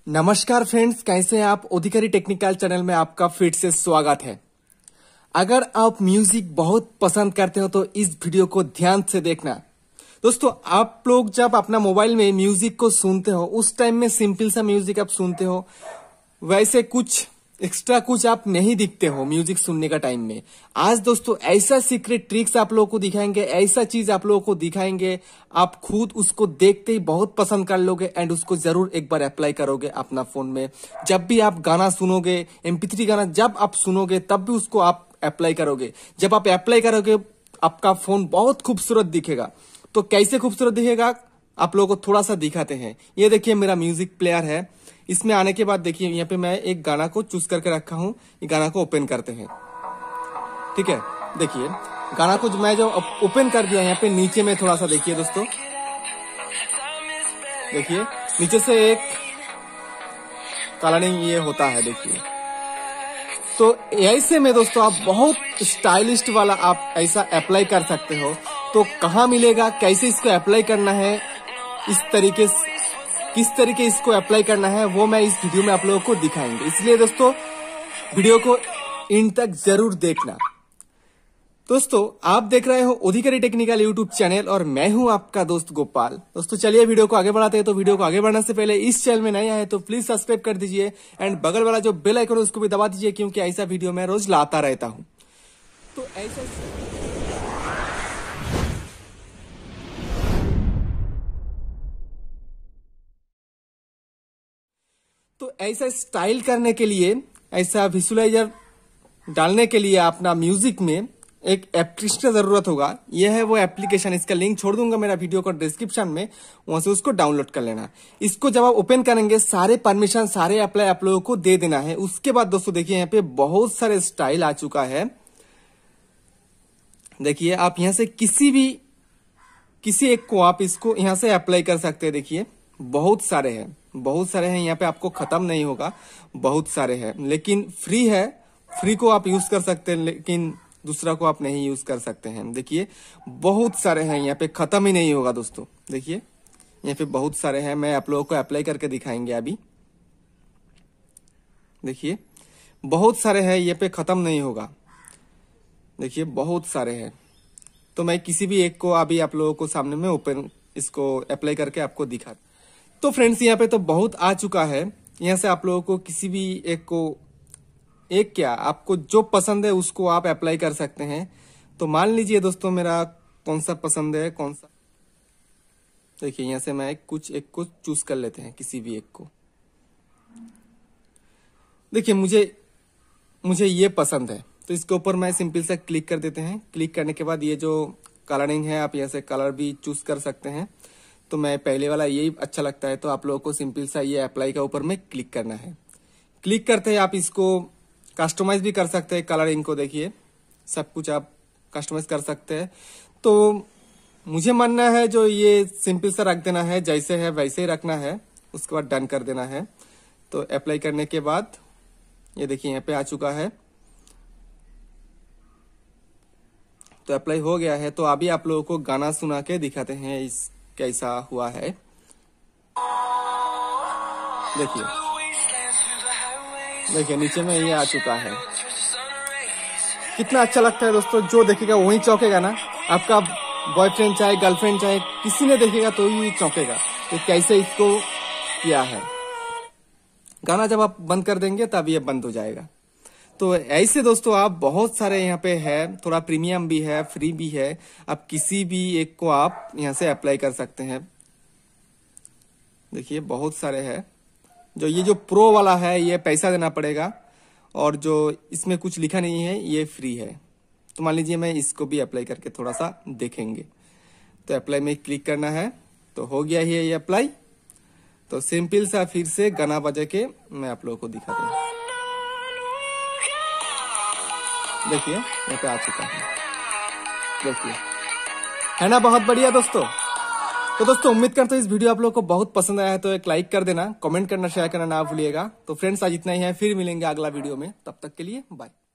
नमस्कार फ्रेंड्स, कैसे हैं आप। अधिकारी टेक्निकल चैनल में आपका फिर से स्वागत है। अगर आप म्यूजिक बहुत पसंद करते हो तो इस वीडियो को ध्यान से देखना। दोस्तों, आप लोग जब अपना मोबाइल में म्यूजिक को सुनते हो उस टाइम में सिंपल सा म्यूजिक आप सुनते हो, वैसे कुछ एक्स्ट्रा कुछ आप नहीं दिखते हो म्यूजिक सुनने का टाइम में। आज दोस्तों ऐसा सीक्रेट ट्रिक्स आप लोगों को दिखाएंगे, ऐसा चीज आप लोगों को दिखाएंगे, आप खुद उसको देखते ही बहुत पसंद कर लोगे एंड उसको जरूर एक बार अप्लाई करोगे अपना फोन में। जब भी आप गाना सुनोगे, MP3 गाना जब आप सुनोगे तब भी उसको आप अप्लाई करोगे। जब आप अप्लाई करोगे आपका फोन बहुत खूबसूरत दिखेगा। तो कैसे खूबसूरत दिखेगा आप लोगों को थोड़ा सा दिखाते हैं। ये देखिए मेरा म्यूजिक प्लेयर है। इसमें आने के बाद देखिए यहाँ पे मैं एक गाना को चूज करके रखा हूँ। ये गाना को ओपन करते हैं, ठीक है। देखिए गाना को मैं जो ओपन कर दिया, यहाँ पे नीचे में थोड़ा सा देखिए दोस्तों, देखिए नीचे से एक कलरिंग ये होता है। देखिए तो ऐसे में दोस्तों आप बहुत स्टाइलिस्ट वाला आप ऐसा अप्लाई कर सकते हो। तो कहाँ मिलेगा, कैसे इसको अप्लाई करना है, इस तरीके से किस तरीके इसको अप्लाई करना है वो मैं इस वीडियो में आप लोगों को दिखाएंगे। इसलिए दोस्तों वीडियो को इन तक जरूर देखना। दोस्तों आप देख रहे हो अधिकारी टेक्निकल यूट्यूब चैनल और मैं हूं आपका दोस्त गोपाल। दोस्तों चलिए वीडियो को आगे बढ़ाते हैं। तो वीडियो को आगे बढ़ने से पहले इस चैनल में नए आए तो प्लीज सब्सक्राइब कर दीजिए एंड बगल वाला जो बेल आइकन है उसको भी दबा दीजिए, क्योंकि ऐसा वीडियो मैं रोज लाता रहता हूं। तो ऐसा स्टाइल करने के लिए, ऐसा विजुअलाइजर डालने के लिए अपना म्यूजिक में एक एप्लीकेशन की जरूरत होगा। यह है वो एप्लीकेशन, इसका लिंक छोड़ दूंगा मेरा वीडियो को डिस्क्रिप्शन में, वहां से उसको डाउनलोड कर लेना। इसको जब आप ओपन करेंगे सारे परमिशन सारे अप्लाई आप लोगों को दे देना है। उसके बाद दोस्तों देखिए यहाँ पे बहुत सारे स्टाइल आ चुका है। देखिए आप यहाँ से किसी एक को आप इसको यहाँ से अप्लाई कर सकते हैं। देखिए बहुत सारे हैं यहाँ पे, आपको खत्म नहीं होगा, बहुत सारे हैं। लेकिन फ्री है, फ्री को आप यूज कर सकते हैं, लेकिन दूसरा को आप नहीं यूज कर सकते हैं। देखिए बहुत सारे हैं यहाँ पे, खत्म ही नहीं होगा दोस्तों। देखिए यहाँ पे बहुत सारे हैं, मैं आप लोगों को अप्लाई करके दिखाएंगे अभी। देखिए बहुत सारे हैं, ये पे खत्म नहीं होगा। देखिए बहुत सारे हैं। तो मैं किसी भी एक को अभी आप लोगों को सामने में ओपन इसको अप्लाई करके आपको दिखा। तो फ्रेंड्स यहाँ पे तो बहुत आ चुका है। यहाँ से आप लोगों को किसी भी एक को, एक क्या आपको जो पसंद है उसको आप अप्लाई कर सकते हैं। तो मान लीजिए दोस्तों मेरा कौन सा पसंद है, कौन सा। देखिए यहाँ से मैं एक को चूज कर लेते हैं, किसी भी एक को। देखिए मुझे ये पसंद है, तो इसके ऊपर मैं सिंपल सा क्लिक कर देते हैं। क्लिक करने के बाद ये जो कलरिंग है आप यहाँ से कलर भी चूज कर सकते हैं। तो मैं पहले वाला यही अच्छा लगता है, तो आप लोगों को सिंपल सा ये अप्लाई का ऊपर में क्लिक करना है। क्लिक करते हैं आप इसको कस्टमाइज भी कर सकते हैं कलरिंग को। देखिए सब कुछ आप कस्टमाइज कर सकते हैं। तो मुझे मानना है जो ये सिंपल सा रख देना है, जैसे है वैसे ही रखना है। उसके बाद डन कर देना है। तो अप्लाई करने के बाद ये देखिए यहाँ पे आ चुका है। तो अप्लाई हो गया है। तो अभी आप लोगों को गाना सुना के दिखाते हैं इस कैसा हुआ है। देखिए नीचे में ये आ चुका है। कितना अच्छा लगता है दोस्तों, जो देखेगा वही चौंकेगा ना। आपका बॉयफ्रेंड चाहे गर्लफ्रेंड चाहे किसी ने देखेगा तो ही चौंकेगा कि कैसे इसको किया है। गाना जब आप बंद कर देंगे तब ये बंद हो जाएगा। तो ऐसे दोस्तों आप बहुत सारे यहाँ पे है, थोड़ा प्रीमियम भी है, फ्री भी है। आप किसी भी एक को आप यहाँ से अप्लाई कर सकते हैं। देखिए बहुत सारे हैं। ये जो प्रो वाला है ये पैसा देना पड़ेगा, और जो इसमें कुछ लिखा नहीं है ये फ्री है। तो मान लीजिए मैं इसको भी अप्लाई करके थोड़ा सा देखेंगे। तो अप्लाई में क्लिक करना है, तो हो गया ही ये अप्लाई। तो सिंपल सा फिर से गाना बजा के मैं आप लोगों को दिखा दूंगा। देखिए यहाँ पे आ चुका है। देखिए है ना, बहुत बढ़िया दोस्तों। तो दोस्तों उम्मीद करता हूँ इस वीडियो आप लोगों को बहुत पसंद आया है। तो एक लाइक कर देना, कमेंट करना, शेयर करना ना भूलिएगा। तो फ्रेंड्स आज इतना ही है, फिर मिलेंगे अगला वीडियो में। तब तक के लिए बाय।